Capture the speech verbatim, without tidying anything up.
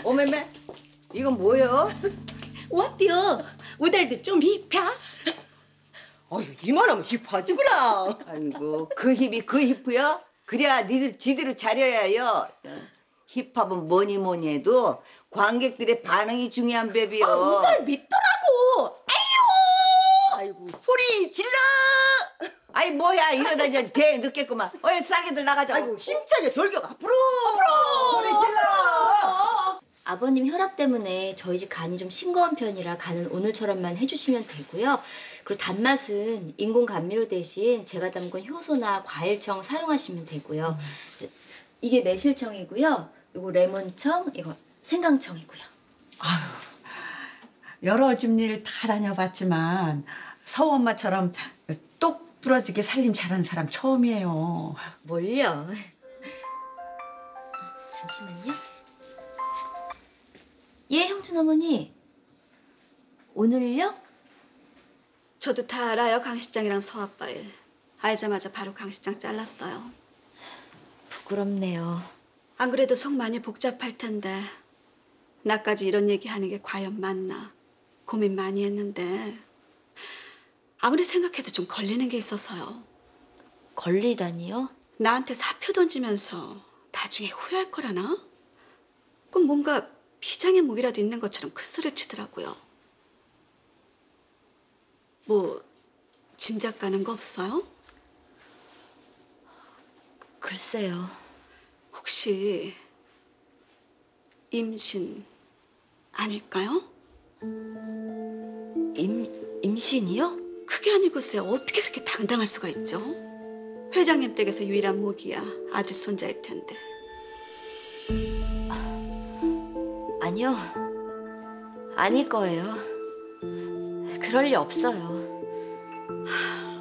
오메메, 이건 뭐예요? 어때요? 우달도 좀 힙해? 아유, 이만하면 힙하지구나. 아이고, 그 힙이 그 힙이야? 그래야 니들 지대로 잘해야요. 힙합은 뭐니 뭐니 해도 관객들의 반응이 중요한 법이요. 아, 우달 믿더라고. 아이고, 소리 질러. 아이 뭐야, 이러다 이제 대 늦겠구만. 어이, 싸게들 나가자. 아이고, 힘차게 돌격 앞으로. 소리 질러. 아버님 혈압 때문에 저희 집 간이 좀 싱거운 편이라 간은 오늘처럼만 해주시면 되고요. 그리고 단맛은 인공 감미료 대신 제가 담근 효소나 과일청 사용하시면 되고요. 음. 이게 매실청이고요. 이거 레몬청, 이거 생강청이고요. 아유, 여러 집일 다 다녀봤지만 서우 엄마처럼 똑 부러지게 살림 잘하는 사람 처음이에요. 뭘요? 잠시만요. 예, 형준 어머니. 오늘요? 저도 다 알아요, 강 실장이랑 서아빠 일. 알자마자 바로 강 실장 잘랐어요. 부끄럽네요. 안 그래도 속 많이 복잡할 텐데 나까지 이런 얘기하는 게 과연 맞나 고민 많이 했는데 아무리 생각해도 좀 걸리는 게 있어서요. 걸리다니요? 나한테 사표 던지면서 나중에 후회할 거라나? 꼭 뭔가 비장의 무기라도 있는 것처럼 큰 소리를 치더라고요. 뭐 짐작 가는 거 없어요? 글쎄요. 혹시 임신 아닐까요? 임, 임신이요? 그게 아니고서야 어떻게 그렇게 당당할 수가 있죠? 회장님 댁에서 유일한 모기야. 아들 손자일 텐데. 아니요. 아닐 거예요. 그럴 리 없어요. 하...